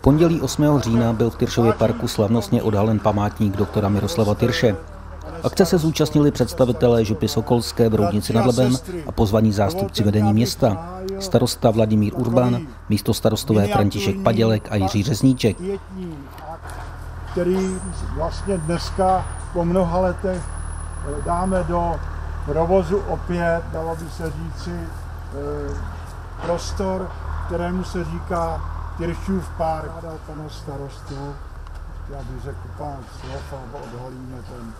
pondělí 8. října byl v Tyršově parku slavnostně odhalen památník doktora Miroslava Tyrše. Akce se zúčastnili představitelé župy Sokolské v Roudnici nad Labem a pozvaní zástupci vedení města, starosta Vladimír Urban, místostarostové František Padělek a Jiří Řezníček. Který vlastně dneska po mnoha letech dáme do provozu opět, dalo by se říci, prostor, kterému se říká Tyršův park. Panu starostu, já bych řekl pár slov a odhalíme ten.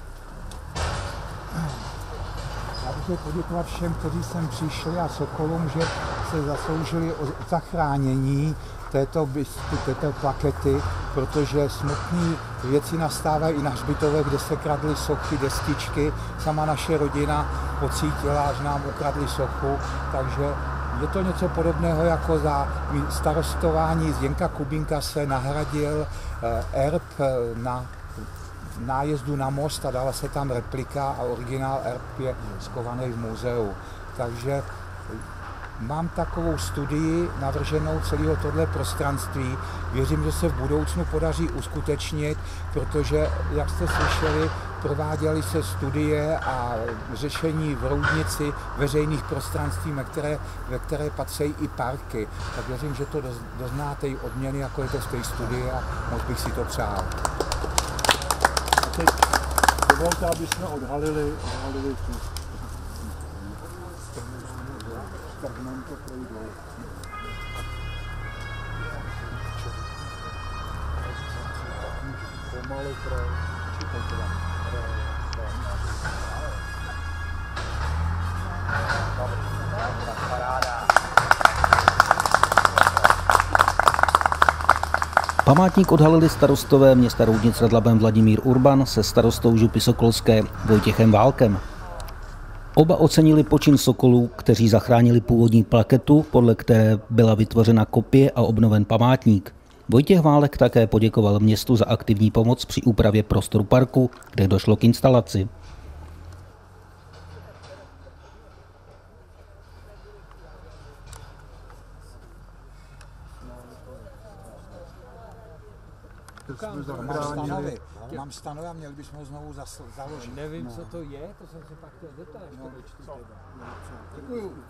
Já bych chtěl poděkovat všem, kteří sem přišli a Sokolům, že se zasloužili o zachránění této plakety, protože smutné věci nastávají i na hřbitovech, kde se kradly sochy, destičky. Sama naše rodina pocítila, až nám ukradli sochu, takže je to něco podobného, jako za starostování Zdenka Kubínka se nahradil erb na nájezdu na most a dala se tam replika a originál erb je schovaný v muzeu. Takže mám takovou studii navrženou celého tohle prostranství. Věřím, že se v budoucnu podaří uskutečnit, protože, jak jste slyšeli, prováděly se studie a řešení v Roudnici veřejných prostranství, ve které patří i parky. Tak věřím, že to doznáte i odměny, jako je to z té studie a moc bych si to přál. A teď dovolte, aby jsme odhalili tu. Tak nám to projdou. Pomalu Památník odhalili starostové města Roudnice nad Labem Vladimír Urban se starostou župy Sokolské Vojtěchem Válkem. Oba ocenili počin sokolů, kteří zachránili původní plaketu, podle které byla vytvořena kopie a obnoven památník. Vojtěch Válek také poděkoval městu za aktivní pomoc při úpravě prostoru parku, kde došlo k instalaci. Mám stanovy a měli bychom ho znovu založit. Nevím, co to je, to jsem se pak chtěl zeptat. Děkuju.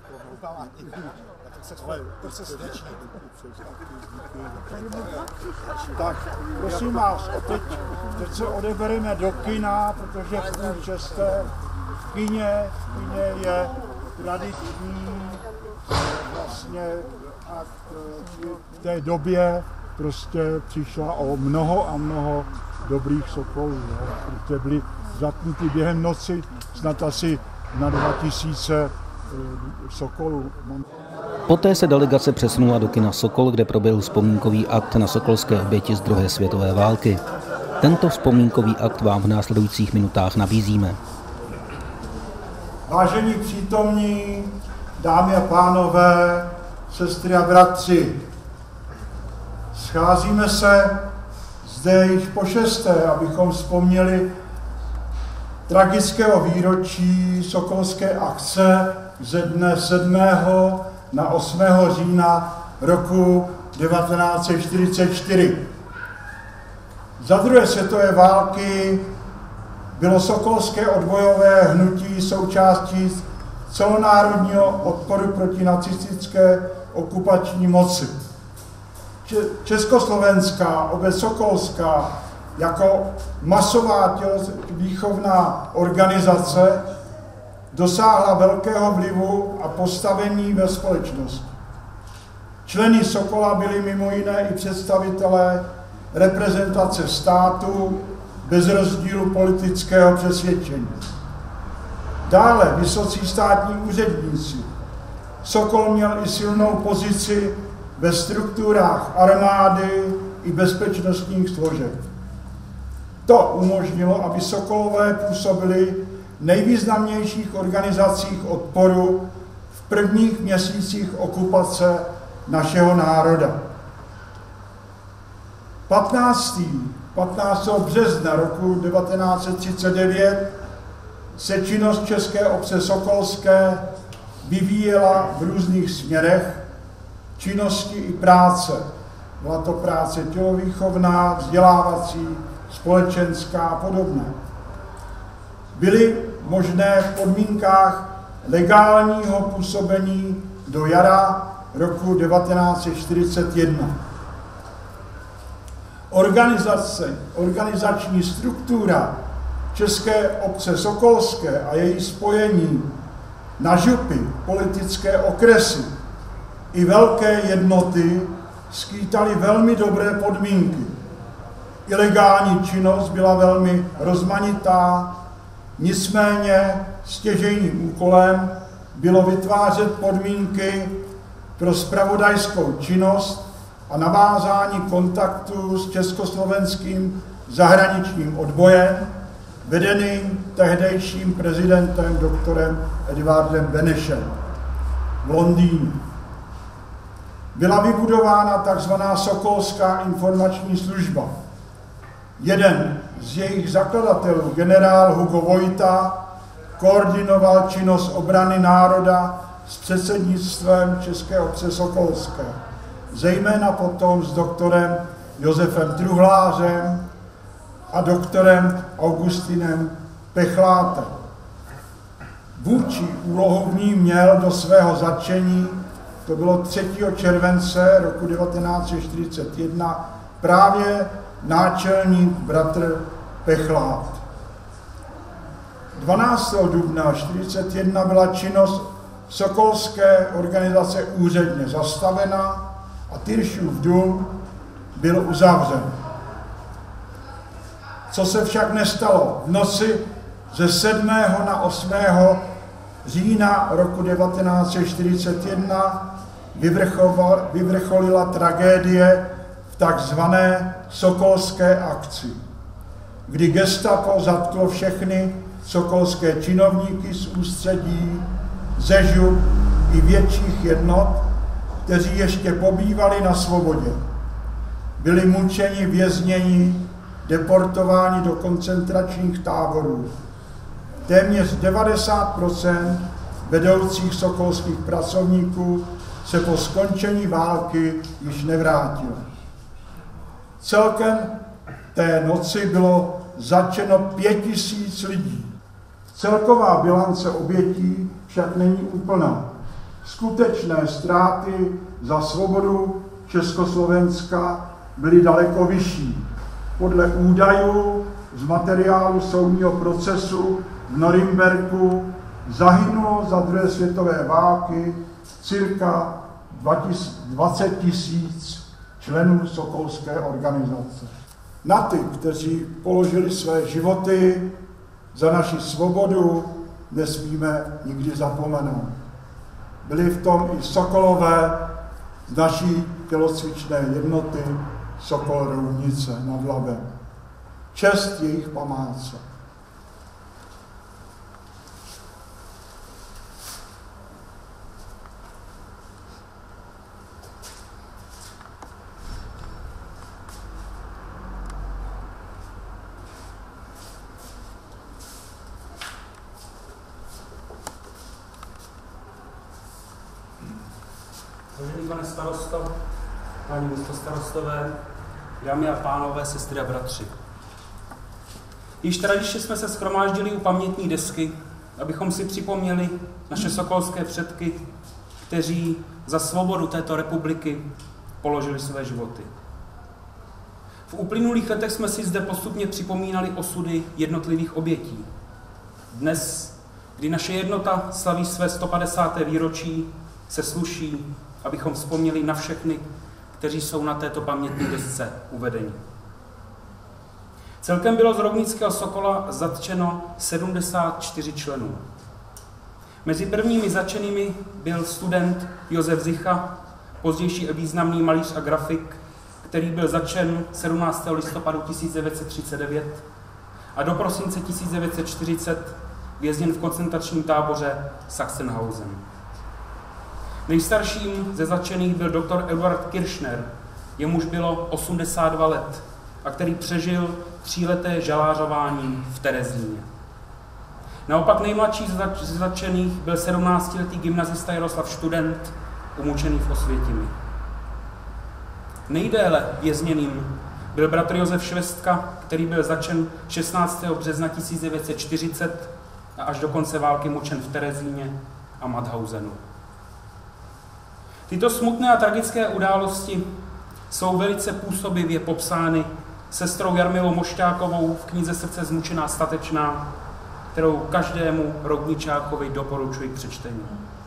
Tak, prosím vás, teď se odebereme do kina, protože v 6. v kině je tradiční vlastně a v té době prostě přišla o mnoho a mnoho dobrých sokolů, protože byli zatknuti během noci snad asi na 2000 sokolů. Poté se delegace přesunula do kina Sokol, kde proběhl vzpomínkový akt na sokolské oběti z druhé světové války. Tento vzpomínkový akt vám v následujících minutách nabízíme. Vážení přítomní, dámy a pánové, sestry a bratři, scházíme se zde již po 6., abychom vzpomněli tragického výročí sokolské akce ze dne 7. na 8. října roku 1944. Za druhé světové války bylo sokolské odbojové hnutí součástí celonárodního odporu proti nacistické okupační moci. Československá obec Sokolská jako masová tělovýchovná organizace dosáhla velkého vlivu a postavení ve společnosti. Členy Sokola byli mimo jiné i představitelé reprezentace státu bez rozdílu politického přesvědčení. Dále vysocí státní úředníci. Sokol měl i silnou pozici ve strukturách armády i bezpečnostních složek. To umožnilo, aby sokolové působili v nejvýznamnějších organizacích odporu v prvních měsících okupace našeho národa. 15. března roku 1939 se činnost České obce Sokolské vyvíjela v různých směrech činnosti i práce Byla to práce tělovýchovná, vzdělávací, společenská a podobné. Byly možné v podmínkách legálního působení do jara roku 1941. Organizační struktura České obce Sokolské a její spojení na župy, politické okresy i velké jednoty skýtaly velmi dobré podmínky. Ilegální činnost byla velmi rozmanitá, nicméně stěžejním úkolem bylo vytvářet podmínky pro zpravodajskou činnost a navázání kontaktů s československým zahraničním odbojem, vedeným tehdejším prezidentem doktorem Edvardem Benešem v Londýně. Byla vybudována tzv. Sokolská informační služba. Jeden z jejich zakladatelů, generál Hugo Vojta, koordinoval činnost obrany národa s předsednictvem České obce Sokolské, zejména potom s doktorem Josefem Truhlářem a doktorem Augustinem Pechlátem. Vůči úlohu v ní měl do svého zatčení, to bylo 3. července roku 1941, právě náčelník bratr Pechlát. 12. dubna 1941 byla činnost Sokolské organizace úředně zastavena a Tyršův dům byl uzavřen. Co se však nestalo? V noci ze 7. na 8. října roku 1941 vyvrcholila tragédie v takzvané Sokolské akci, kdy gestapo zatklo všechny sokolské činovníky z ústředí, ze žup i větších jednot, kteří ještě pobývali na svobodě. Byli mučeni, vězněni, deportováni do koncentračních táborů. Téměř 90% vedoucích sokolských pracovníků se po skončení války již nevrátilo. Celkem té noci bylo zatčeno 5000 lidí. Celková bilance obětí však není úplná. Skutečné ztráty za svobodu Československa byly daleko vyšší. Podle údajů z materiálu soudního procesu v Norimberku zahynulo za druhé světové války cirka 20 000 členů Sokolské organizace. Na ty, kteří položili své životy za naši svobodu, nesmíme nikdy zapomenout. Byli v tom i sokolové z naší tělocvičné jednoty Sokol Roudnice nad Labem. Čest jejich památce. Vážený pane starosto, páni místostarostové, dámy a pánové, sestry a bratři. Již tradičně jsme se shromáždili u pamětní desky, abychom si připomněli naše sokolské předky, kteří za svobodu této republiky položili své životy. V uplynulých letech jsme si zde postupně připomínali osudy jednotlivých obětí. Dnes, kdy naše jednota slaví své 150. výročí, se sluší, abychom vzpomněli na všechny, kteří jsou na této pamětní desce uvedeni. Celkem bylo z Roudnického Sokola zatčeno 74 členů. Mezi prvními zatčenými byl student Josef Zicha, pozdější významný malíř a grafik, který byl zatčen 17. listopadu 1939 a do prosince 1940 vězněn v koncentračním táboře Sachsenhausen. Nejstarším ze zatčených byl doktor Eduard Kirchner, jemuž bylo 82 let a který přežil 3leté žalářování v Terezíně. Naopak nejmladší ze zatčených byl 17letý gymnazista Jaroslav Študent, umučený v Osvětimi. Nejdéle vězněným byl bratr Josef Švestka, který byl začen 16. března 1940 a až do konce války mučen v Terezíně a Mauthausenu. Tyto smutné a tragické události jsou velice působivě popsány sestrou Jarmilou Mošťákovou v knize Srdce zmučená statečná, kterou každému roudničákovi doporučuji k přečtení.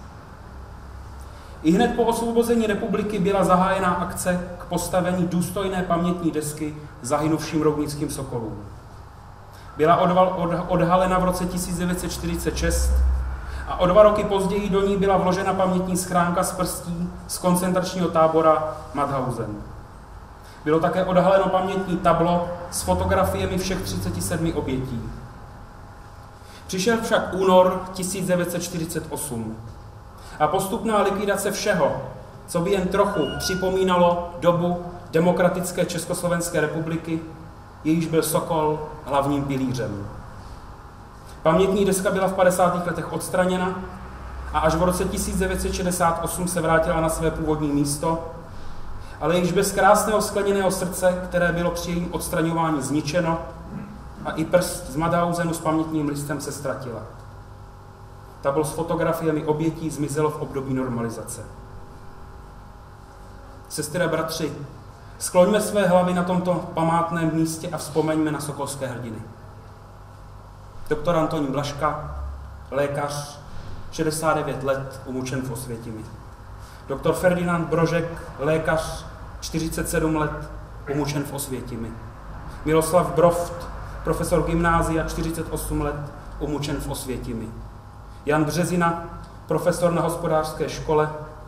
I hned po osvobození republiky byla zahájena akce k postavení důstojné pamětní desky zahynuvším roudnickým sokolům. Byla odhalena v roce 1946 a o 2 roky později do ní byla vložena pamětní schránka z prstí z koncentračního tábora Mauthausen. Bylo také odhaleno pamětní tablo s fotografiemi všech 37 obětí. Přišel však únor 1948 a postupná likvidace všeho, co by jen trochu připomínalo dobu demokratické Československé republiky, jejíž byl Sokol hlavním pilířem. Pamětní deska byla v 50. letech odstraněna a až v roce 1968 se vrátila na své původní místo, ale již bez krásného skleněného srdce, které bylo při jejím odstraňování zničeno, a i prst z Mauthausenu s pamětním listem se ztratila. Tablo s fotografiemi obětí zmizelo v období normalizace. Sestry a bratři, skloňme své hlavy na tomto památném místě a vzpomeňme na sokolské hrdiny. Doktor Antonín Blažka, lékař, 69 let, umučen v Osvětimi. Doktor Ferdinand Brožek, lékař, 47 let, umučen v Osvětimi. Miroslav Broft, profesor gymnázia, 48 let, umučen v Osvětimi. Jan Březina, profesor na hospodářské škole,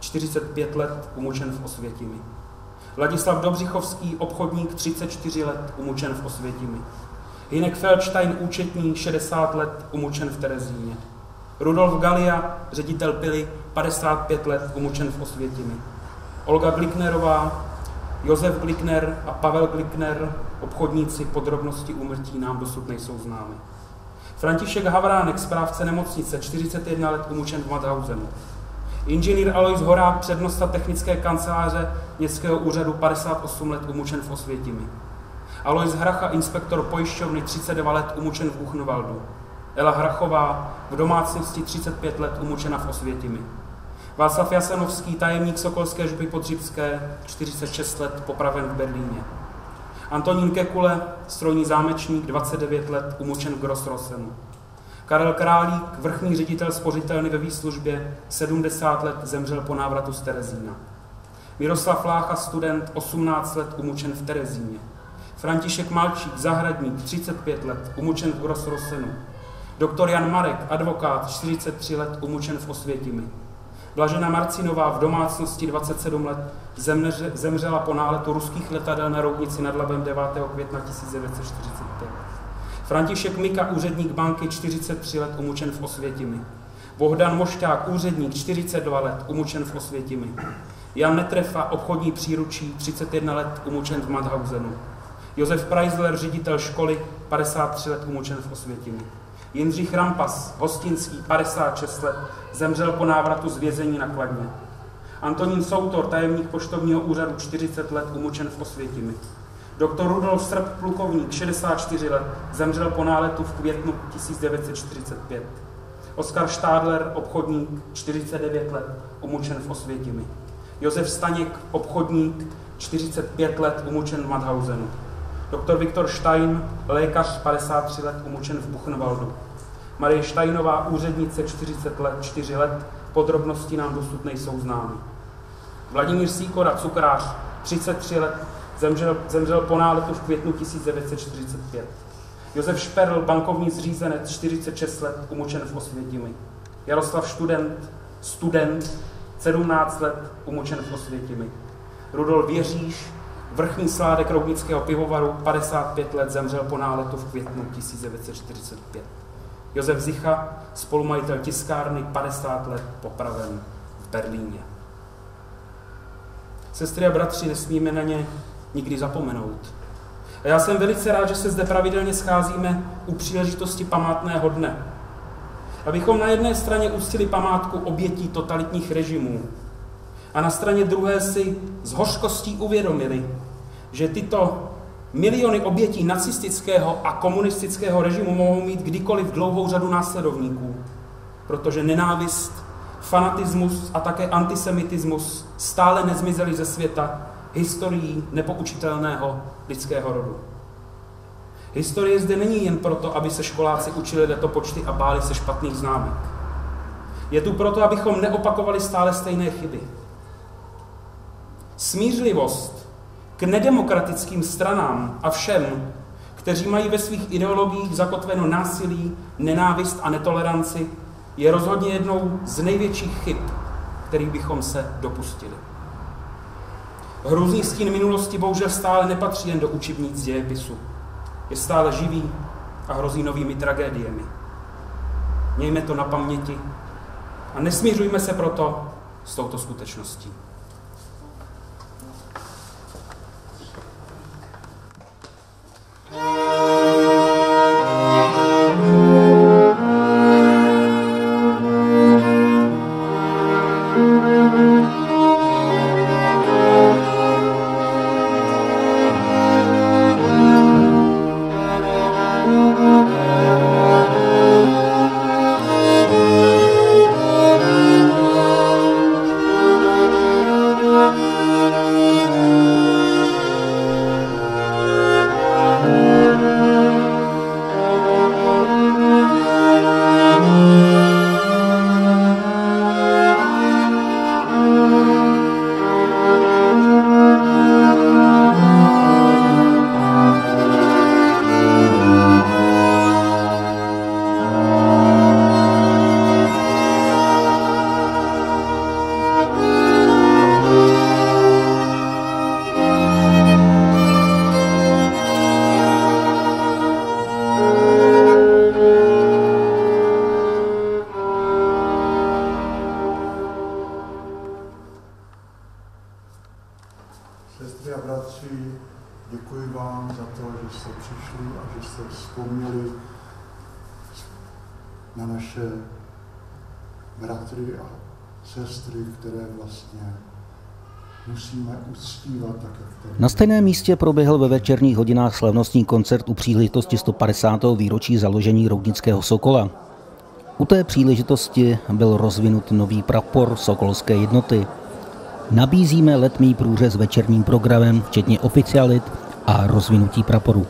45 let, umučen v Osvětimi. Ladislav Dobřichovský, obchodník, 34 let, umučen v Osvětimi. Hinek Feldstein, účetní, 60 let, umučen v Terezíně. Rudolf Galia, ředitel pily, 55 let, umučen v Osvětimi. Olga Gliknerová, Josef Glikner a Pavel Glikner, obchodníci, podrobnosti úmrtí nám dosud nejsou známy. František Havránek, správce nemocnice, 41 let, umučen v Mauthausenu. Inženýr Alois Horák, přednosta technické kanceláře Městského úřadu, 58 let, umučen v Osvětimi. Alois Hracha, inspektor pojišťovny, 32 let, umučen v Buchenwaldu. Ela Hrachová, v domácnosti, 35 let, umučena v Osvětimi. Václav Jasanovský, tajemník Sokolské župy Podřibské, 46 let, popraven v Berlíně. Antonín Kekule, strojní zámečník, 29 let, umučen v Grossrossenu. Karel Králík, vrchní ředitel spořitelny ve výslužbě, 70 let, zemřel po návratu z Terezína. Miroslav Lácha, student, 18 let, umučen v Terezíně. František Malčík, zahradník, 35 let, umučen v Grossrossenu. Doktor Jan Marek, advokát, 43 let, umučen v Osvětimi. Blažena Marcinová, v domácnosti, 27 let, zemřela po náletu ruských letadel na Roudnici nad Labem 9. května 1945. František Mika, úředník banky, 43 let, umučen v Osvětimi. Bohdan Mošťák, úředník, 42 let, umučen v Osvětimi. Jan Netrefa, obchodní příručí, 31 let, umučen v Mauthausenu. Josef Preisler, ředitel školy, 53 let, umučen v Osvětimi. Jindřich Rampas, hostinský, 56 let, zemřel po návratu z vězení na Kladně. Antonín Soutor, tajemník poštovního úřadu, 40 let, umučen v Osvětimi. Doktor Rudolf Srb, plukovník, 64 let, zemřel po náletu v květnu 1945. Oskar Štádler, obchodník, 49 let, umučen v Osvětimi. Josef Staněk, obchodník, 45 let, umučen v Mauthausenu. Doktor Viktor Stein, lékař, 53 let, umučen v Buchenwaldu. Marie Steinová, úřednice, 40 let, 4 let, podrobnosti nám dosud nejsou známy. Vladimír Sýkora, cukrář, 33 let, zemřel po náletu v květnu 1945. Josef Šperl, bankovní zřízenec, 46 let, umučen v Osvětimi. Jaroslav student, 17 let, umučen v Osvětimi. Rudolf Věříš, vrchní sládek roudnického pivovaru, 55 let, zemřel po náletu v květnu 1945. Josef Zicha, spolumajitel tiskárny, 50 let, popraven v Berlíně. Sestry a bratři, nesmíme na ně nikdy zapomenout. A já jsem velice rád, že se zde pravidelně scházíme u příležitosti památného dne. Abychom na jedné straně uctili památku obětí totalitních režimů a na straně druhé si s hořkostí uvědomili, že tyto miliony obětí nacistického a komunistického režimu mohou mít kdykoliv dlouhou řadu následovníků, protože nenávist, fanatismus a také antisemitismus stále nezmizely ze světa historií nepoučitelného lidského rodu. Historie zde není jen proto, aby se školáci učili letopočty a báli se špatných známek. Je tu proto, abychom neopakovali stále stejné chyby. Smířlivost k nedemokratickým stranám a všem, kteří mají ve svých ideologiích zakotveno násilí, nenávist a netoleranci, je rozhodně jednou z největších chyb, kterých bychom se dopustili. Hrůzný stín minulosti bohužel stále nepatří jen do učebnic dějepisu. Je stále živý a hrozí novými tragédiemi. Mějme to na paměti a nesmířujme se proto s touto skutečností. Sestry a bratři, děkuji vám za to, že jste přišli a že jste vzpomněli na naše bratry a sestry, které vlastně musíme uctívat tak, jak tady. Na stejném místě proběhl ve večerních hodinách slavnostní koncert u příležitosti 150. výročí založení Roudnického Sokola. U té příležitosti byl rozvinut nový prapor Sokolské jednoty. Nabízíme letmý průřez s večerním programem, včetně oficialit a rozvinutí praporu.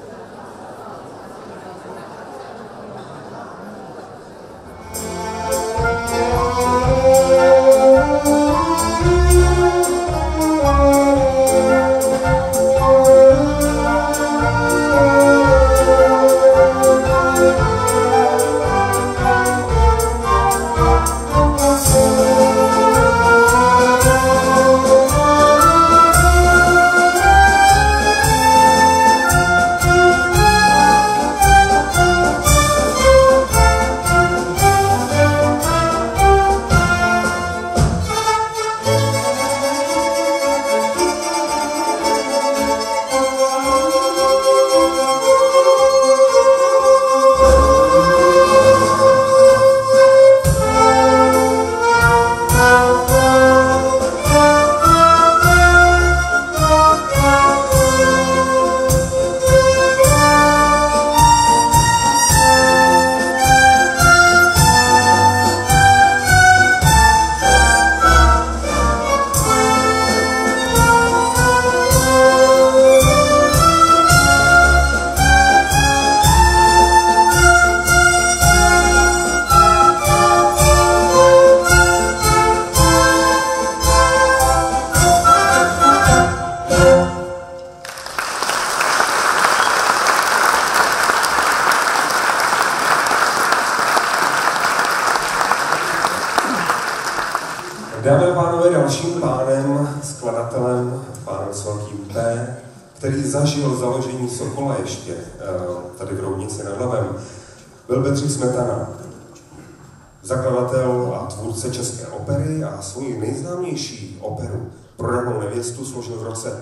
Dámy a pánové, dalším pánem, skladatelem, pánem svatým P., který zažil založení Sokola ještě tady v Roudnici nad Labem, byl Bedřich Smetana. Zakladatel a tvůrce české opery a svoji nejznámější operu Prodanou nevěstu složil v roce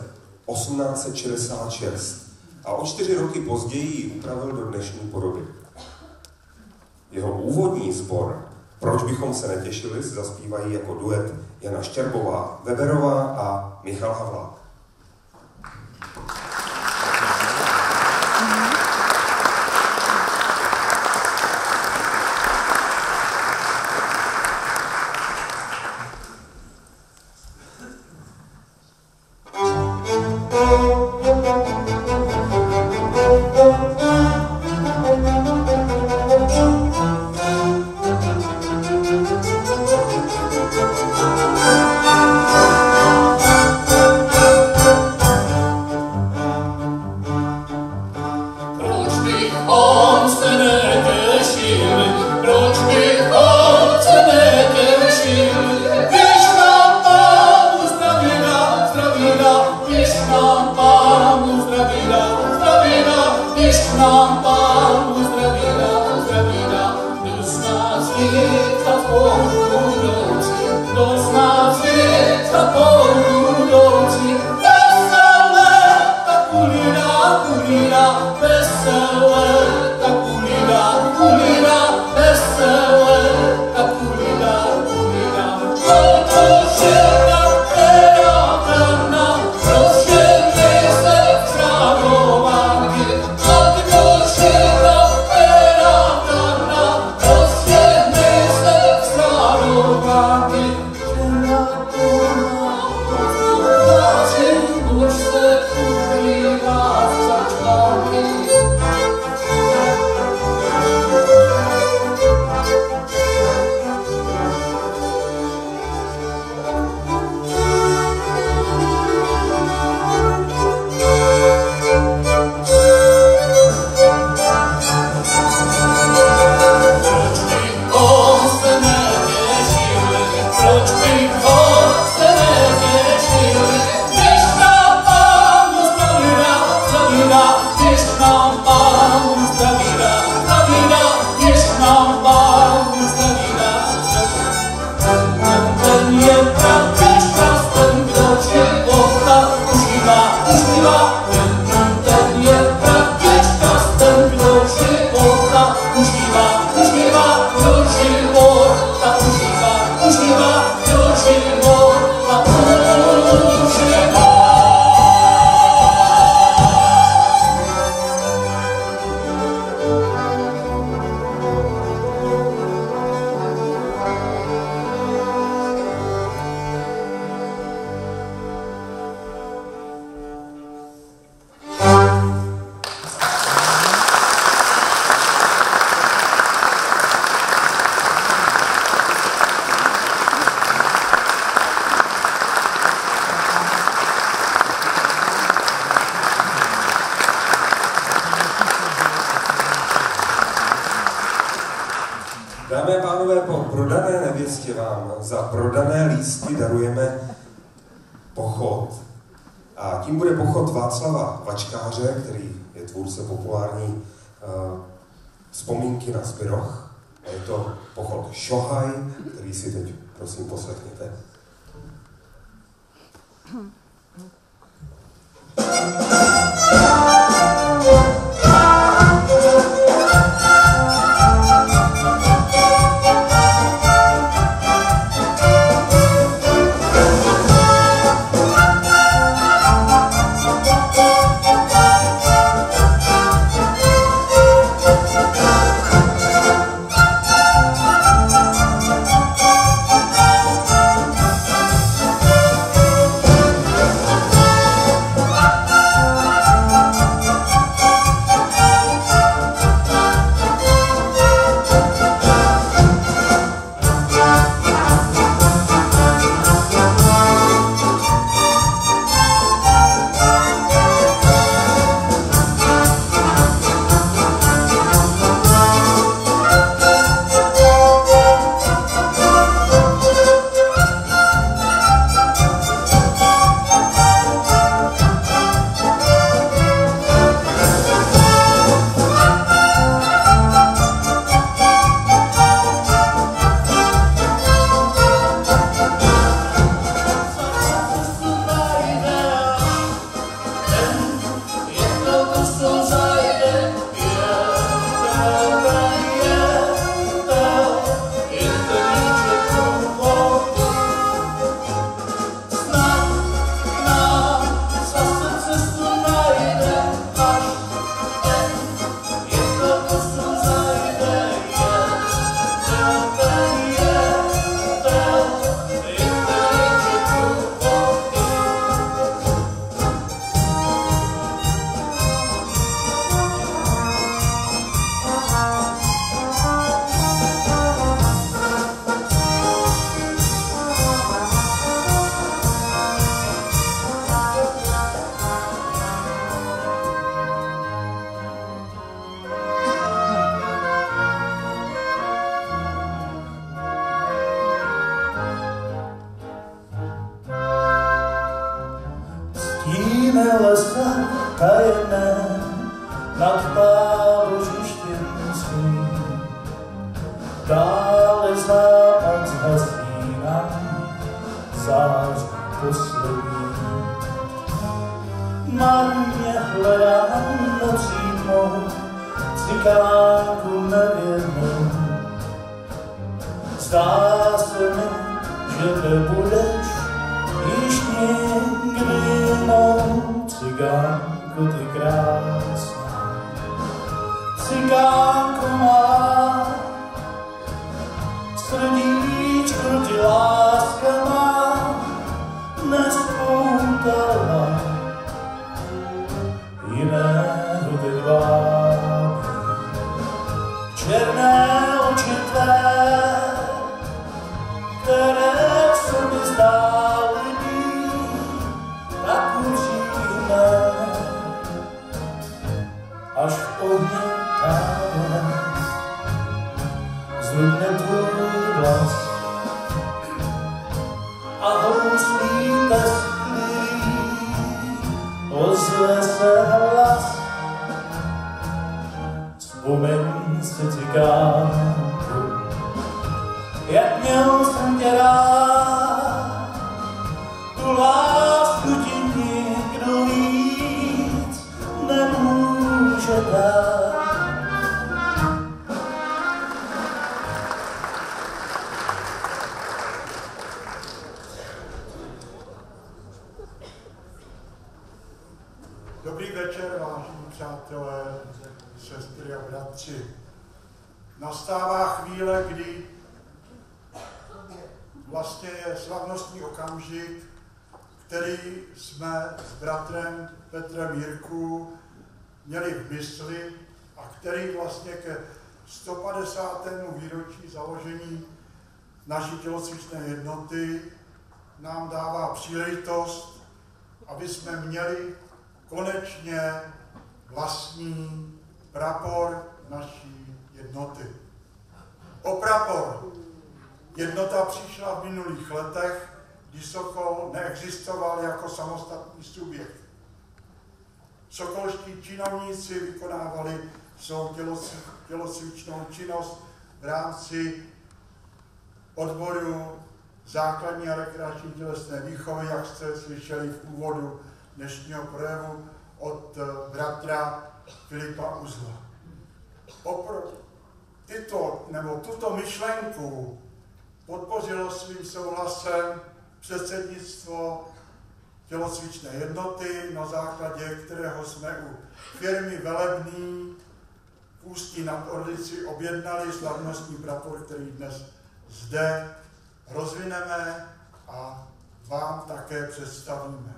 1866 a o 4 roky později ji upravil do dnešní podoby. Jeho úvodní sbor Proč bychom se netěšili, se zaspívají jako duet Jana Štěrbová, Weberová a Michal Havlák. Dámy a pánové, po prodané nevěstě vám za prodané lístky darujeme pochod. A tím bude pochod Václava Vačkáře, který je tvůrce populární vzpomínky na Zbiroch. A je to pochod Šohaj, který si teď prosím poslechněte. Zahasíme lesa tajemné nad páložištěm svým. Dále západ zhasí nám zář poslední. Marně hledám nocí tmou cikánku nevěrnou. Zdá se mi, že nebudeš již nikdy mou cikánku ty krásná. Cikánku má, srdíčko ty láska má, nespoutala jiného teď vábí. Černé oči tvé, které se mi zdály být tak upřímné, až v ohni táhne zrudne tvůj vlas a houslí tesklý ozve se hlas. Vzpomeň si cikánku, jak měl jsem tě rád, tu lásku ti nikdo víc nemůže dát. Dobrý večer, vážení přátelé, sestry a bratři. Nastává chvíle, kdy vlastně je slavnostní okamžik, který jsme s bratrem Petrem Jirku měli v mysli a který vlastně ke 150. výročí založení naší tělocvičné jednoty nám dává příležitost, aby jsme měli konečně vlastní prapor naší jednoty. O prapor jednota přišla v minulých letech, kdy Sokol neexistoval jako samostatný subjekt. Sokolští činovníci vykonávali svou tělocvičnou činnost v rámci odboru základní a rekreační tělesné výchovy, jak jste slyšeli v úvodu dnešního projevu od bratra Filipa Uzla. Tuto myšlenku podpořilo svým souhlasem předsednictvo tělocvičné jednoty, na základě kterého jsme u firmy Velebný v Ústí nad Orlicí objednali slavnostní prapor, který dnes zde rozvineme a vám také představíme.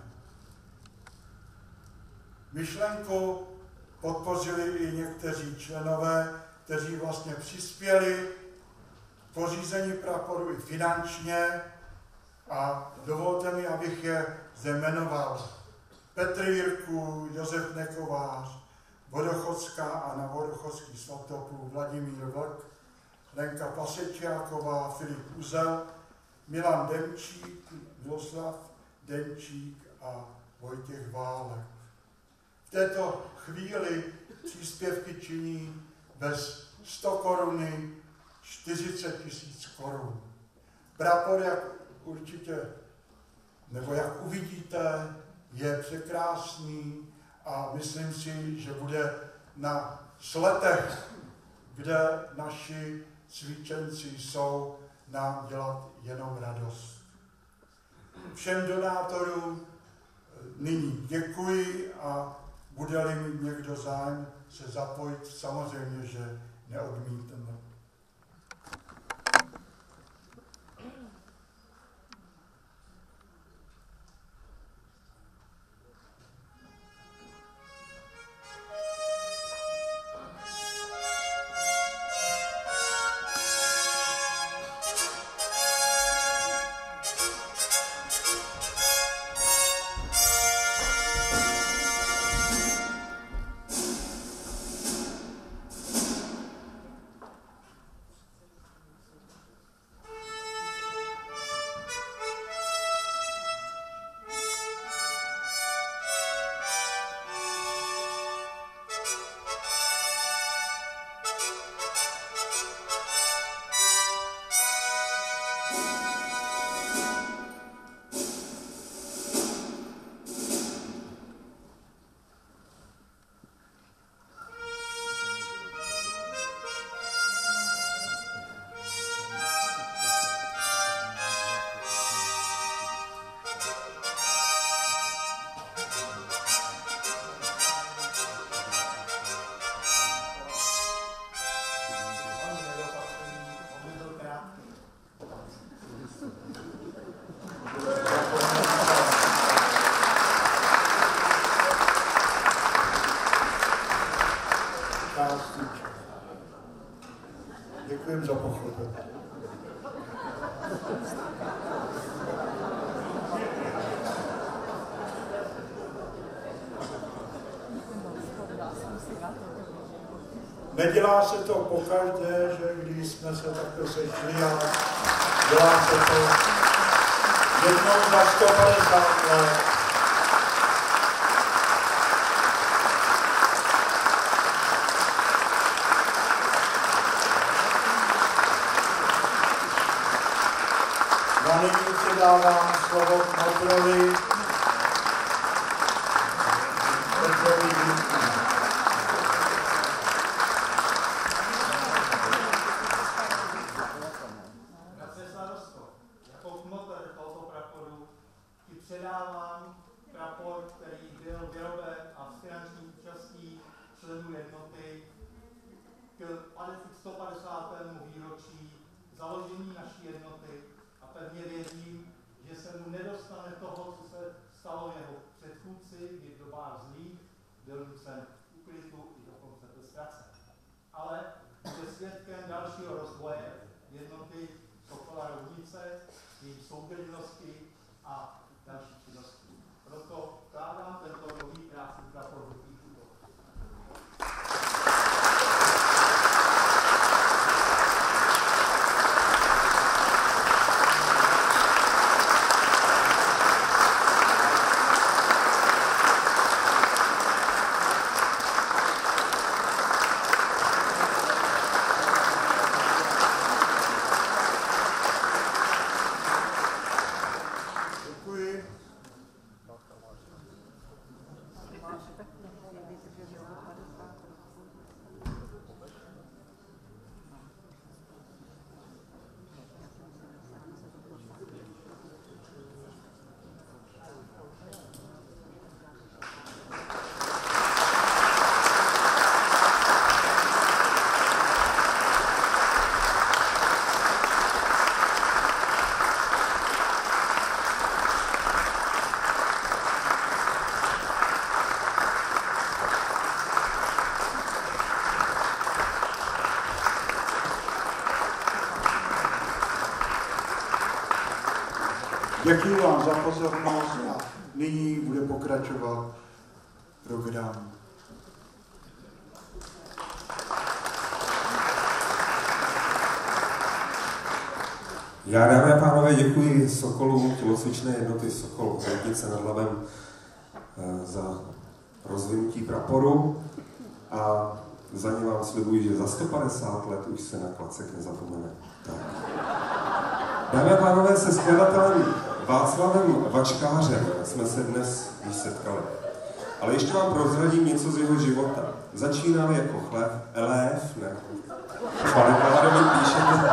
Myšlenku podpořili i někteří členové, kteří vlastně přispěli k pořízení praporu i finančně a dovolte mi, abych je zde jmenoval. Petr Jirku, Josef Nekovář, Vodochodská a na Vodochodský svatopluk Vladimír Vlk, Lenka Pasečáková, Filip Uzel, Milan Demčík, Miloslav Demčík a Vojtěch Válek. V této chvíli příspěvky činí bez 100 koruny 40 000 korun. Prapor, jak určitě, nebo jak uvidíte, je překrásný a myslím si, že bude na sletech, kde naši cvičenci jsou, nám dělat jenom radost. Všem donátorům nyní děkuji a bude-li mít někdo zájem se zapojit, samozřejmě, že neodmítneme. Nedělá se to pokaždé, že když jsme se takto sešli, ale dělá se to jednou za 150 let. A nyní předávám slovo Petrovi. Bratře starosto, jako kmoter tohoto praporu ti předávám prapor, který byl vyroben a s finanční účastí členů jednoty k 150. výročí založení naší jednoty. A pevně věřím, že se mu nedostane toho, co se stalo jeho předchůdci, kdy v dobách zlých byl nucen k uklidu i dokonce byl ztracen. Ale bude svědkem dalšího rozvoje jednoty Sokola Roudnice, její soudržnosti a další činnosti. Proto vkládám tento nový krásný prapor do píchu. Děkuji vám za pozornost a nyní bude pokračovat program. Já, dámy a pánové, děkuji Sokolům tělocvičné jednoty Sokol Roudnice nad Labem za rozvinutí praporu a za ně vám slibuji, že za 150 let už se na klacek nezapomene. Tak. Dámy a pánové, se skladatelem Václavem Vačkářem jsme se dnes již setkali. Ale ještě vám prozradím něco z jeho života. Začínal jako elév, ne? Pane Kláro, mi píšete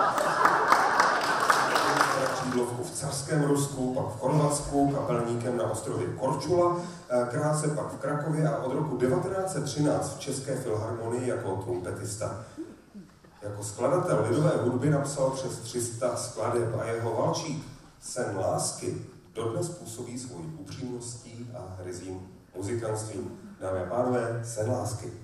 křídlovku v carském Rusku, pak v Chorvatsku, kapelníkem na ostrově Korčula, krátce pak v Krakově a od roku 1913 v České filharmonii jako trumpetista. Jako skladatel lidové hudby napsal přes 300 skladeb a jeho valčík Sen lásky dodnes působí svojí upřímností a ryzím muzikantstvím. Dámy a pánové, Sen lásky.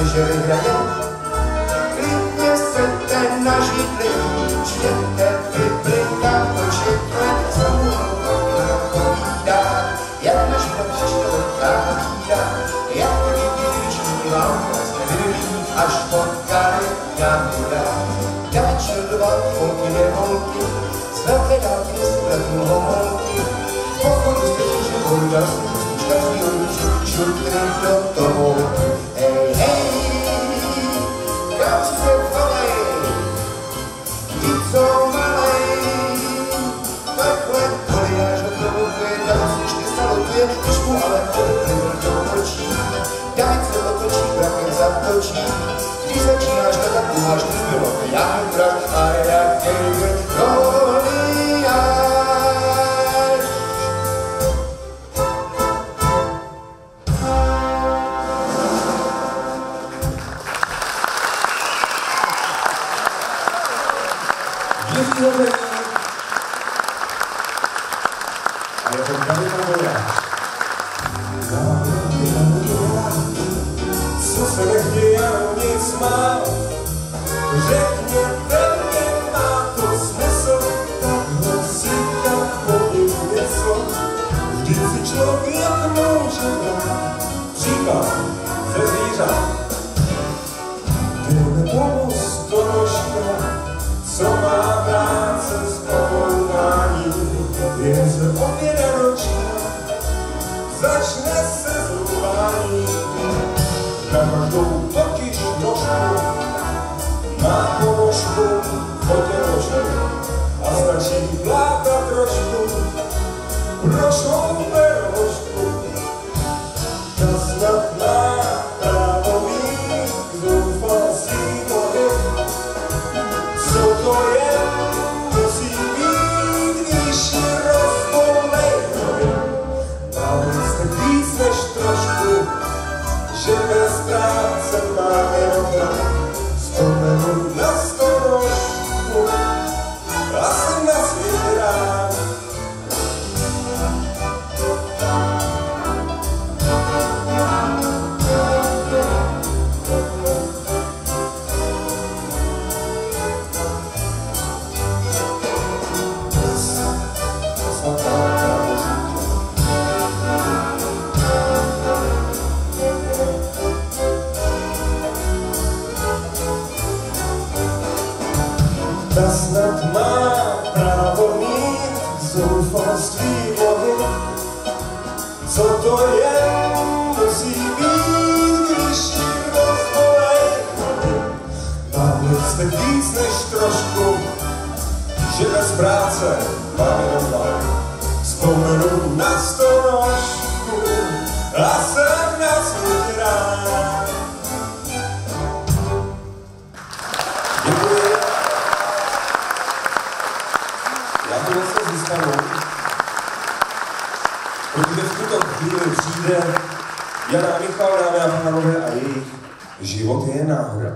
se, že vyhraje. Klidně sete na židli, čtěte vyplynka, točit let povídá, jak naš bratř čtvrtá bída, jak když vám nevylít až po kary náhoda. Dáčel dva holky, dvě holky, z velké dálky spletnu homolky, v pochodu jste že voda, každý ručí, šutry do toho. Hej, hej, kam se falej, ty co malej, takhle polináš ho provokuje, tam si čty salutuje, když mu ale odplivl do očí, daj se otočí, brakem zatočí, když začínáš tak máš ty zbylo, jak brak a jaký Goliáš. A je to kapitán Goliáš. Co se nechtějí, jenom nic má. Řekněte mě, má to smysl, takhle si tak povím něco. Vždyť si člověk může dát příklad ze zvířat. Jdeme pomoc stonožka, co má práce s povoláním, jen se opět ročka, začne se zrubání. Na každou totiž nožku má ponožku fotěložku a stačí plátat trošku prošlou perožku. Ta snad má právo mít zoufalství nohy. Co to je, musí být, když ji rozbolej nohy. Máme jste víc než trošku, že bez práce máme jenom vzpomenu na stonožku, asi na svět rád. Ta snad má právo mít zoufalství nohy. Co to je, musí být, když jí rozbolej nohy. Máme jste víc než trošku, že bez práce máme doma. Vzpomenu na stonožku a jsem na svět rád. Děkuji. Já to vlastně získanu, protože v tuto chvíli přijde Jana a Michal, dámy a pánové, a jejich život je náhoda.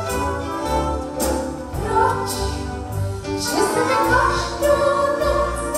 Že se mi každou noc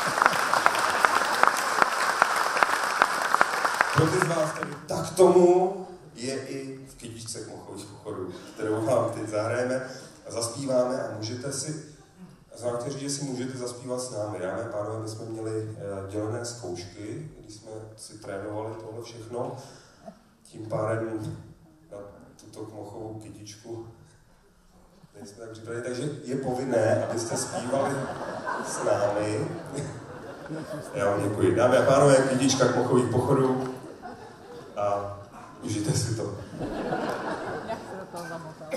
Pro ty z vás tady tak tomu je i v kytičce Kmochových pochodů, kterou vám teď zahrajeme a zaspíváme a můžete si, znám říct, že si můžete zaspívat s námi. Dámy a pánové, my jsme měli dělené zkoušky, když jsme si trénovali tohle všechno. Tím pádem na tuto Kmochovou kytičku nejsme tak připraveni, takže je povinné, abyste zpívali s námi. Já vám děkuji. Dámy a pánové, kytička Kmochových pochodů a užijte si to. Jak se do toho zamotal?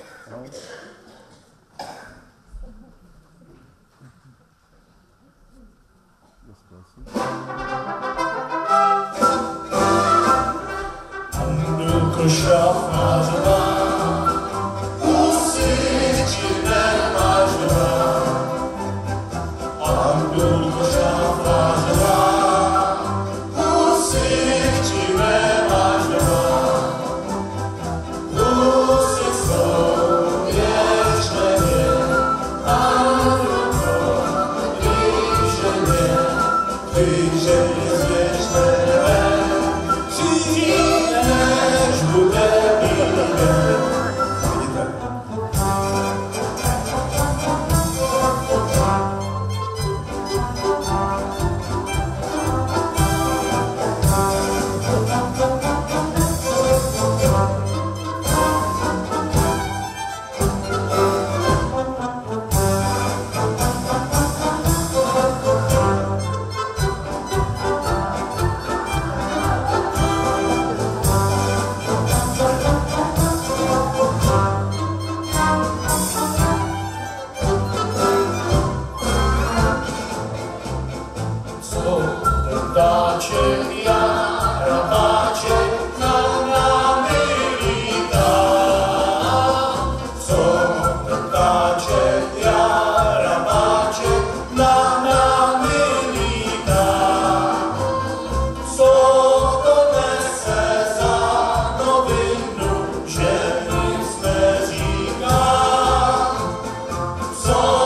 Andulko šafářová, usvědčené máš dva. Andulko šafářová, usvědčené máš dva. Husy jsou věčné, Andulko, kříženě, kříženě zvěčné.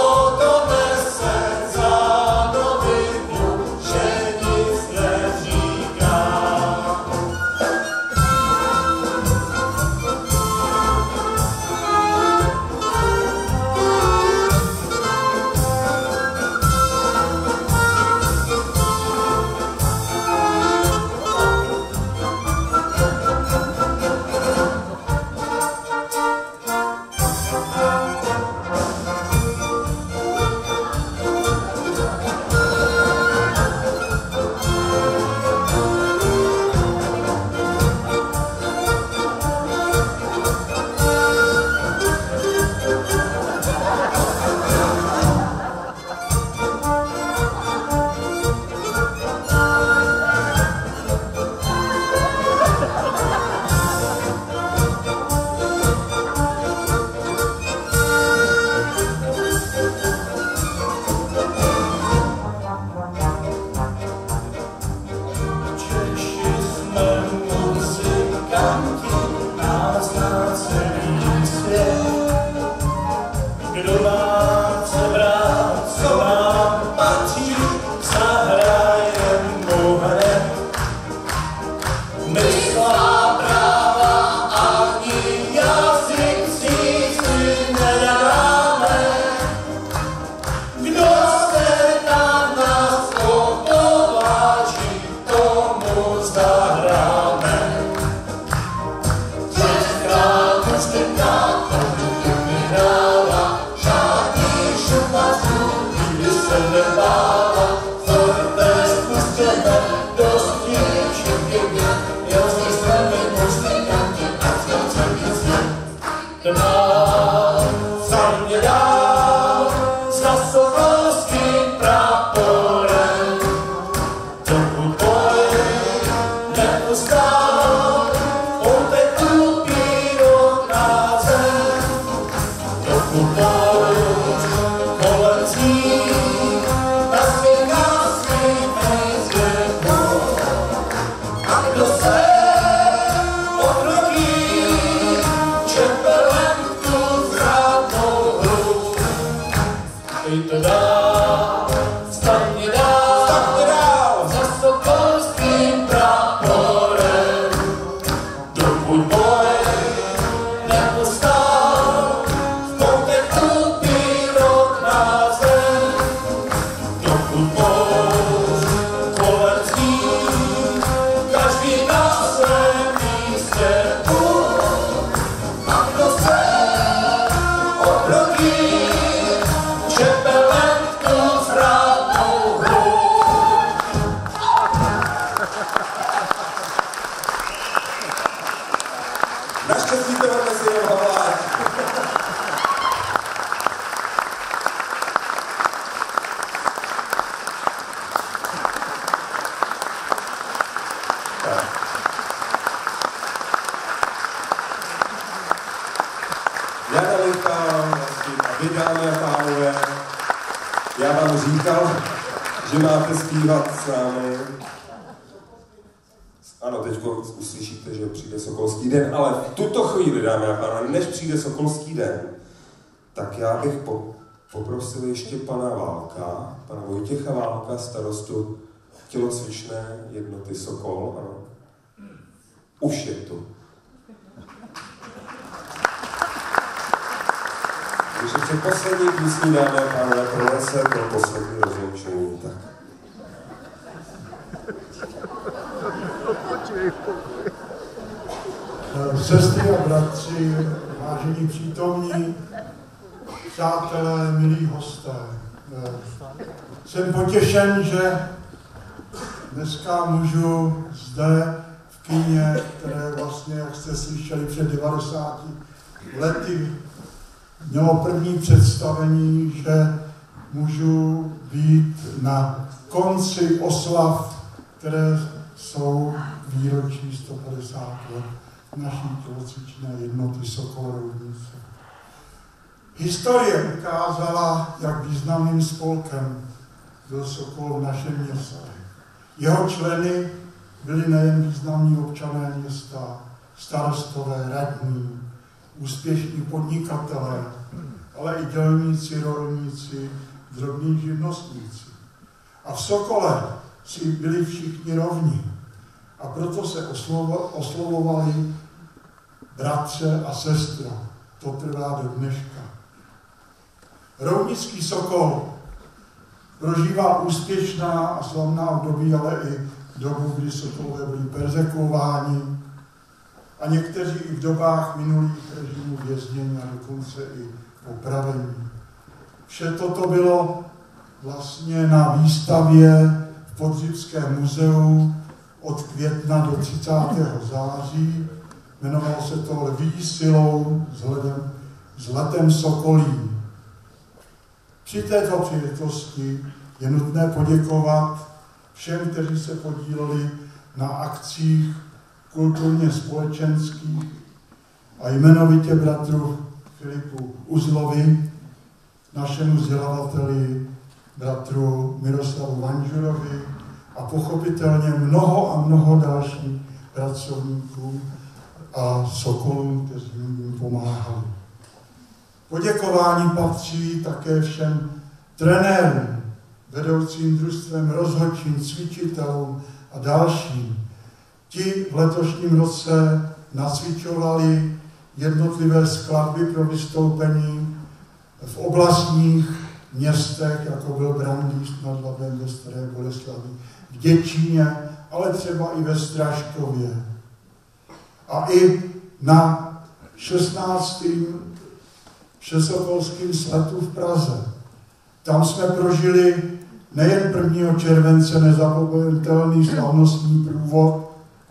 Že nic neříká. říkal, že máte zpívat s námi. Ano, teď uslyšíte, že přijde Sokolský den, ale v tuto chvíli, dámy a pánové, než přijde Sokolský den, tak já bych poprosil ještě pana Válka, pana Vojtěcha Válka, starostu tělocvičné jednoty Sokol. Ano. Už je tu. Takže předposlední písní, dámy a pánové, pronese pro poslední rozloučení. Tak. Sestry a bratři, vážení přítomní, přátelé, milí hosté. Jsem potěšen, že dneska můžu zde v kině, které vlastně, jak jste slyšeli, před 90 lety mělo první představení, že můžu být na konci oslav, které jsou výročí 150 let naší tělocvičné jednoty Sokol Roudnice. Historie ukázala, jak významným spolkem byl Sokol v našem městě. Jeho členy byli nejen významní občané města, starostové, radní, úspěšní podnikatelé, ale i dělníci, rolníci, drobní živnostníci. A v Sokole si byli všichni rovni. A proto se oslovovali bratře a sestra. To trvá do dneška. Roudnický Sokol prožívá úspěšná a slavná období, ale i dobu, kdy Sokolové byli perzekuováni a někteří i v dobách minulých režimů věznění a dokonce i popravení. Vše toto bylo vlastně na výstavě v Podřibském muzeu od května do 30. září. Jmenovalo se to Lví silou s letem Sokolí. Při této příležitosti je nutné poděkovat všem, kteří se podíleli na akcích kulturně společenských a jmenovitě bratru Filipu Uzlovi, našemu vzdělavateli, bratru Miroslavu Vanžurovi a pochopitelně mnoho a mnoho dalších pracovníků a Sokolům, kteří jim pomáhali. Poděkování patří také všem trenérům, vedoucím družstvem, rozhodčím, cvičitelům a dalším. Ti v letošním roce nacvičovali jednotlivé skladby pro vystoupení v oblastních městech, jako byl Brandýs nad Labem ve Staré Boleslavi, v Děčíně, ale třeba i ve Straškově. A i na 16. Všesokolském sletu v Praze. Tam jsme prožili nejen 1. července nezapomenutelný slavnostní průvod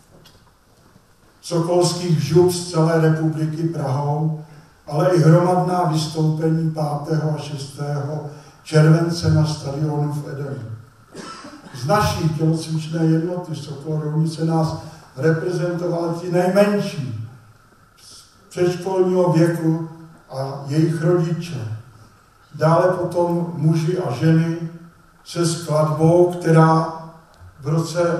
sokolských žub z celé republiky Prahou, ale i hromadná vystoupení 5. a 6. července na stadionu v Edenu. Z naší tělocvičné jednoty Sokol Roudnice nás reprezentovali ti nejmenší z předškolního věku a jejich rodiče. Dále potom muži a ženy se skladbou, která v roce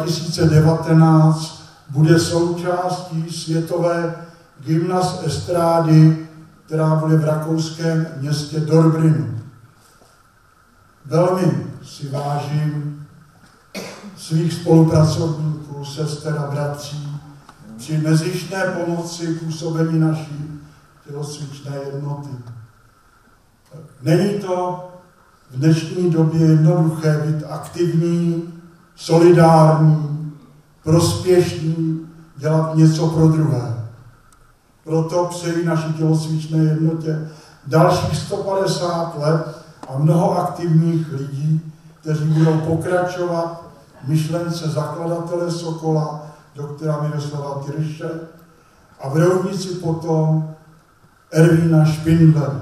2019 bude součástí světové gymnaz estrády, která bude v rakouském městě Dorbrinu. Velmi si vážím svých spolupracovníků, sester a bratří při nezištné pomoci působení naší tělocvičné jednoty. Není to v dnešní době jednoduché být aktivní, solidární, prospěšný, dělat něco pro druhé. Proto přeji naší tělocvičné jednotě dalších 150 let a mnoho aktivních lidí, kteří budou pokračovat v myšlence zakladatele Sokola, doktora Miroslava Tyrše, a v Roudnici potom Ervína Špindlera.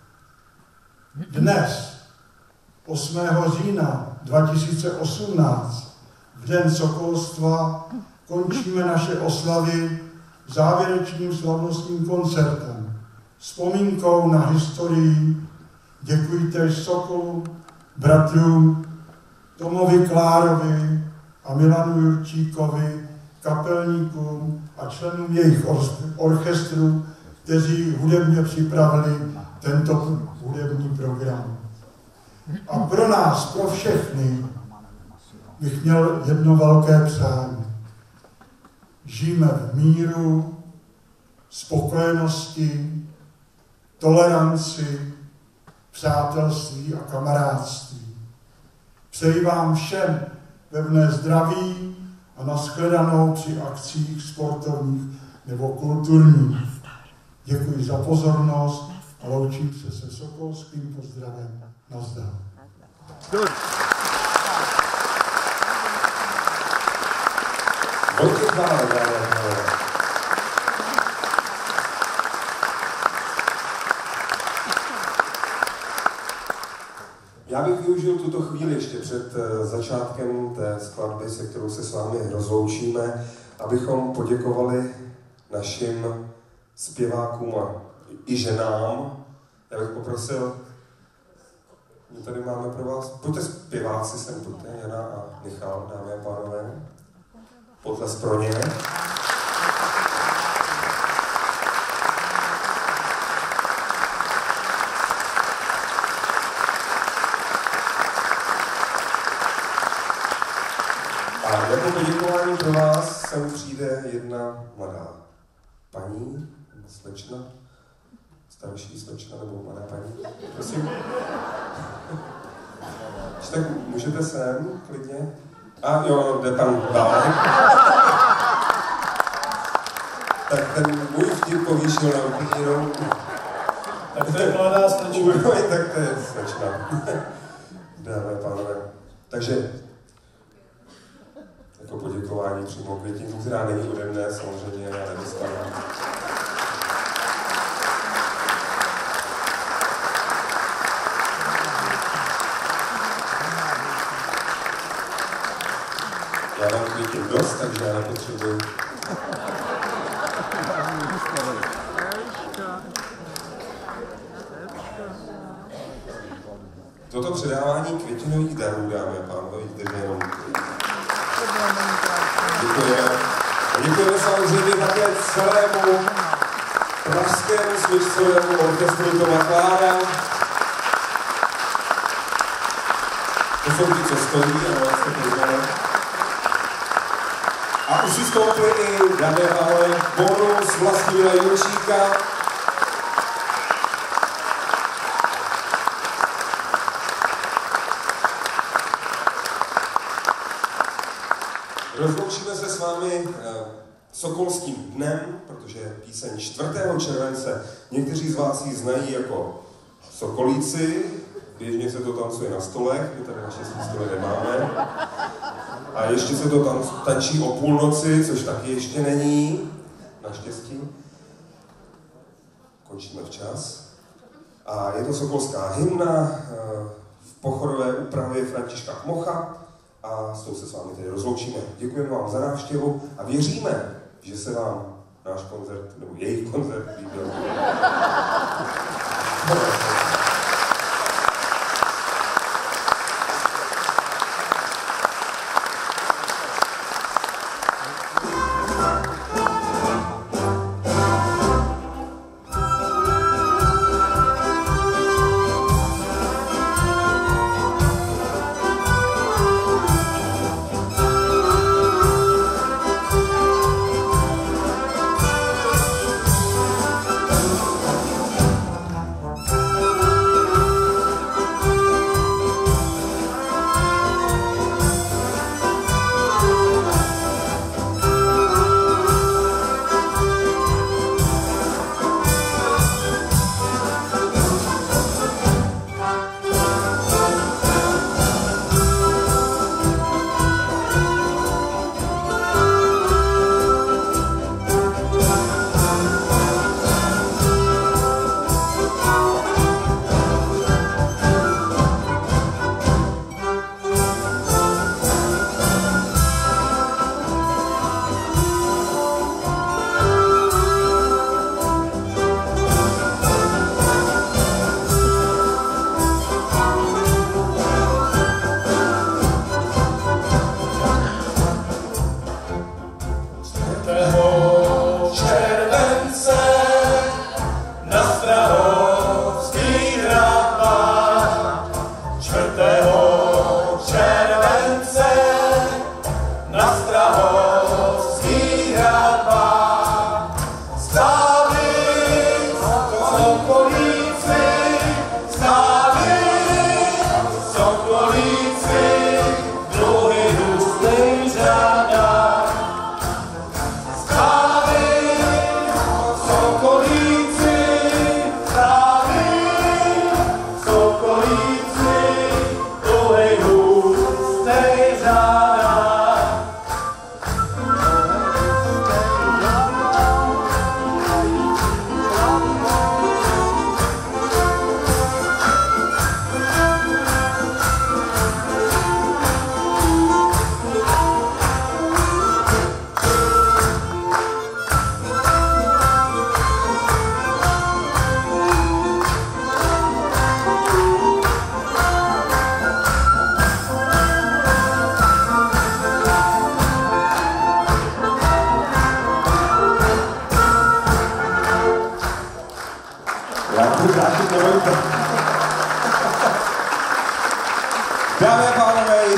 Dnes, 8. října 2018, v den sokolstva, končíme naše oslavy závěrečným slavnostním koncertem, vzpomínkou na historii. Děkuji též Sokolu bratrům Tomovi Klárovi a Milanu Jurčíkovi, kapelníkům a členům jejich orchestru, kteří hudebně připravili tento hudební program. A pro nás, pro všechny, bych měl jedno velké přání. Žijeme v míru, spokojenosti, toleranci, přátelství a kamarádství. Přeji vám všem pevné zdraví a nashledanou při akcích sportovních nebo kulturních. Děkuji za pozornost a loučím se se sokolským pozdravem. Nazdar. Já bych využil tuto chvíli ještě před začátkem té skladby, se kterou se s vámi rozloučíme, abychom poděkovali našim zpěvákům a i ženám. Já bych poprosil, my tady máme pro vás, pojďte zpěváci sem, pojďte, Jana a Michal, dámy a pánové. Potlesk pro ně. A jako poděkování pro vás sem přijde jedna mladá paní, slečna, starší slečna nebo mladá paní. Prosím. Tak můžete sem, klidně. A jo, jde pan Válek. Tak ten můj vtip povýšil na úplně jinou. Tak to je mladá slečna. Tak to je slečna. Dámy a pánové. Takže jako poděkování přímo květinku, která není ode mne, samozřejmě, ale dostala. Já mám květin dost, takže já nepotřebuji. Toto předávání květinových darů, dámy a pánové, vidíte, že jenom děkujeme. A děkujeme samozřejmě také celému pražskému smyčcovému orchestru Toma Klára. To jsou ti, co stojí, ale jste poznali. A už vystoupili i, dámy a pánové, bonus Vlastimila Jurčíka. Rozloučíme se s vámi Sokolským dnem, protože píseň 4. července, někteří z vás ji znají jako Sokolíci, běžně se to tancuje na stolech, my tady naštěstí stole nemáme. A ještě se to tančí o půlnoci, což taky ještě není, naštěstí. Končíme včas. A je to sokolská hymna v pochodové úpravě Františka Kmocha. A s tou se s vámi tady rozloučíme. Děkujeme vám za návštěvu a věříme, že se vám náš koncert, nebo jejich koncert líbil.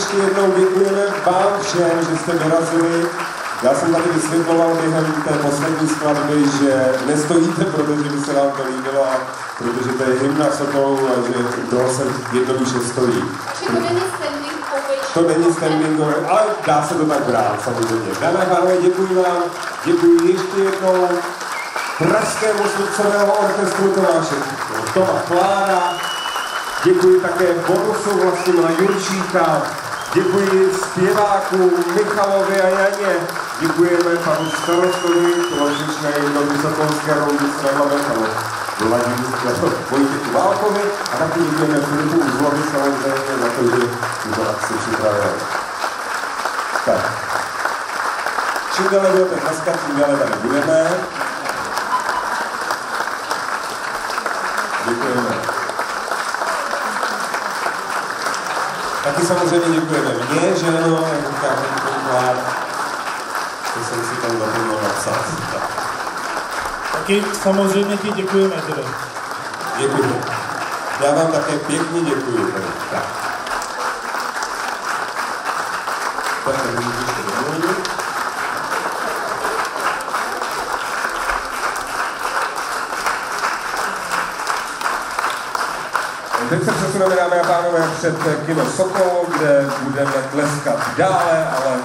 ještě jednou děkujeme vám všem, že jste dorazili. Já jsem tady vysvětloval během té poslední skladby, že nestojíte, protože by se vám to líbilo, a protože to je hymna Sokolů a že toho se jednoduše stojí. To není standing ovation, ale dá se to tak brát, samozřejmě. Dámy a pánové, děkuji vám, děkuji ještě jednou Pražskému srdcového orchestru Toma Klára, děkuji také bonusu Vlastimila Jurčíka, děkuji zpěvákům Michalovi a Janě, děkujeme panu starostovi Tělocvičné jednoty Sokolské Roudnice nad Labem, panu Vojtěchu Válkovi, a taky děkujeme Filipu Uzlovi samozřejmě za to, že tuto akci připravil. Tak. Čím dále budete dneska, tím dále tady budeme. Děkujeme. Taky samozřejmě děkujeme mně, že ano, jak říká Michal, to jsem si tam zapomněl napsat. Taky samozřejmě ti děkujeme, tedy. Děkuji. Já vám také pěkně děkuji. Tak. Teď se přesuneme, dámy a pánové, před kino Sokol, kde budeme tleskat dále, ale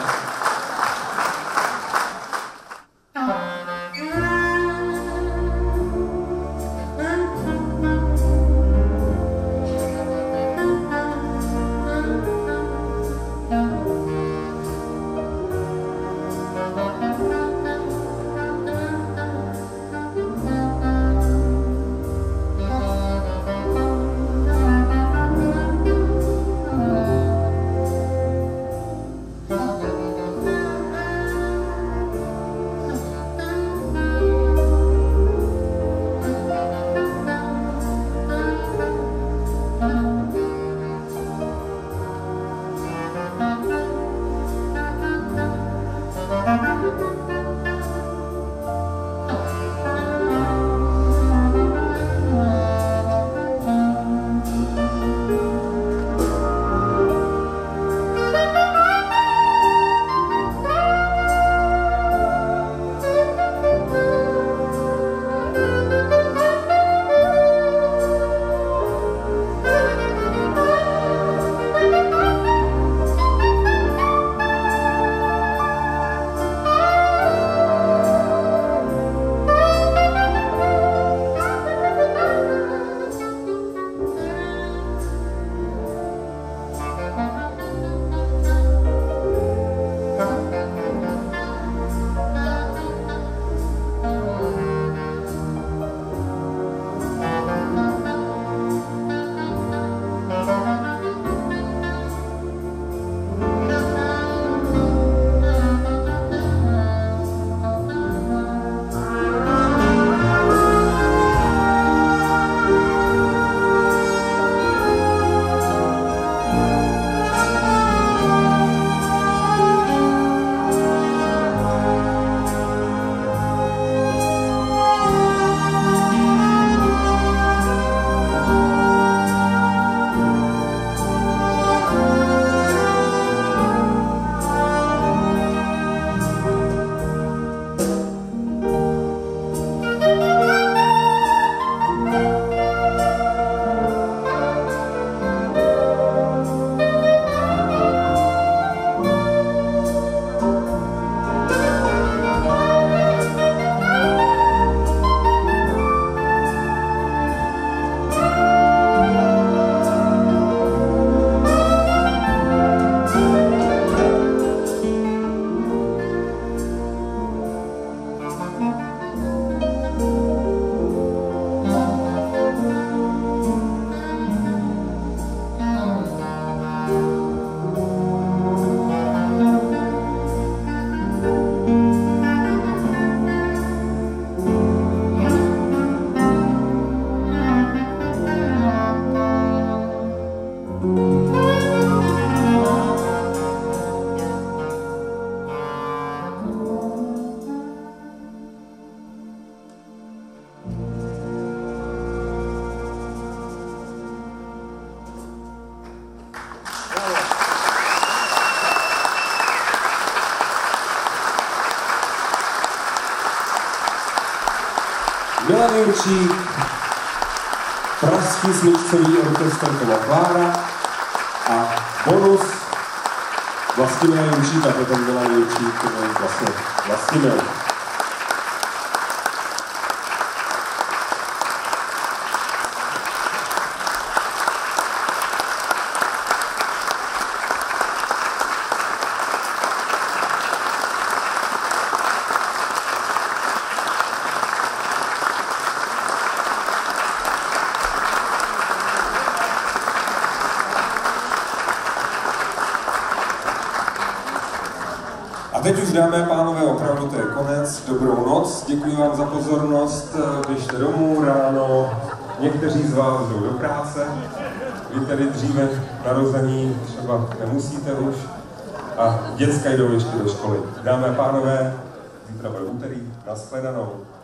Milan Jurčík, Pražský smyčcový orchestr Toma Klára a bonus Vlastimila Jurčíka, potom Milan Jurčík, to je vlastně Vlastimil. A teď už, dámy a pánové, opravdu to je konec. Dobrou noc, děkuji vám za pozornost. Běžte domů ráno, někteří z vás jdou do práce, vy tedy dříve narození třeba nemusíte už a děcka jdou ještě do školy. Dámy a pánové, zítra bude úterý, nashledanou.